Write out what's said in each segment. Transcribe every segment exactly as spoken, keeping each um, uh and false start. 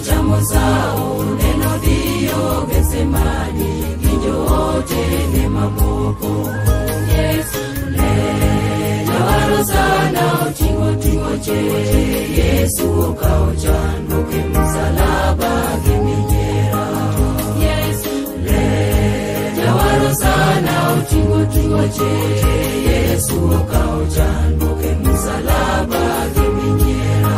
chamo sao neno Dio Getsemani Gijote ne maboko Yesu le Jawaro sana Otingo tingo che Yesu okao chando ke msalaba kiminyera Yesu le Jawaro sana Otingo tingo che Yesu okao chando ke msalaba kiminyera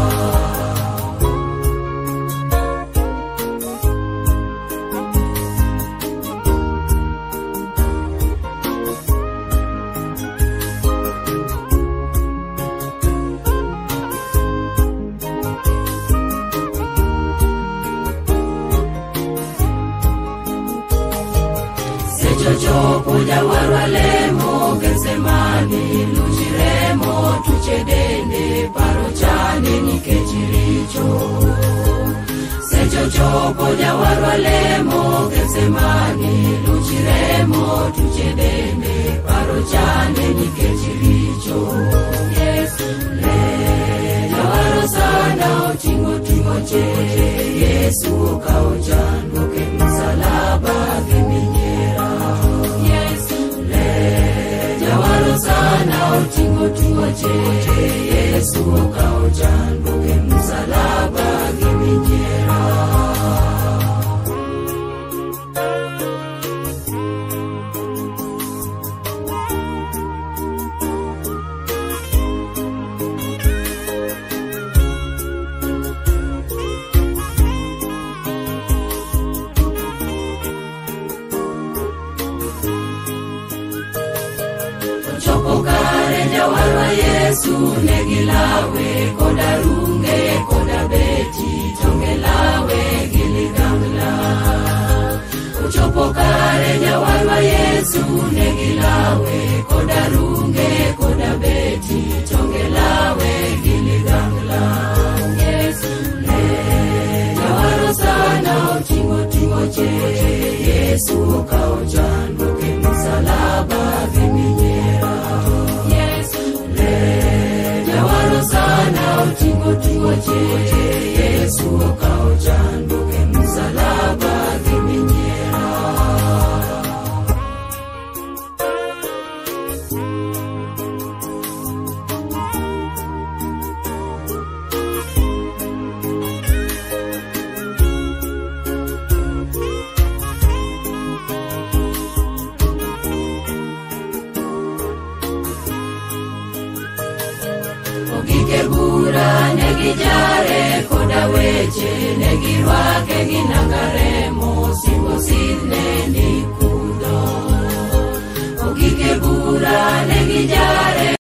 Chopo jawara lemo Getsemani lujiremo tuchedende paro chane nikechiricho Secho chopo jawara lemo Getsemani lujiremo tuchedende paro chane nikechiricho Yesu le jawara sana otingo tingo che Yesu okao chando ke msalaba kiminyera sana otingo tingo che Yesu okao chando ke msalaba kiminyera Jawara Yesu negilawe koda runge koda beti tongelawe giligangla Uchopo kare jawara Yesu negilawe koda runge koda beti tongelawe giligangla Yesu le jawara sana otingo tingo che Yesu okao chando ke msalaba kiminyera sana otingo tingo che Yesu okao chando ke msalaba kiminyera Gikebura negijare koda weche negirwake ginangaremo singo sidne nikudo Gikebura negijare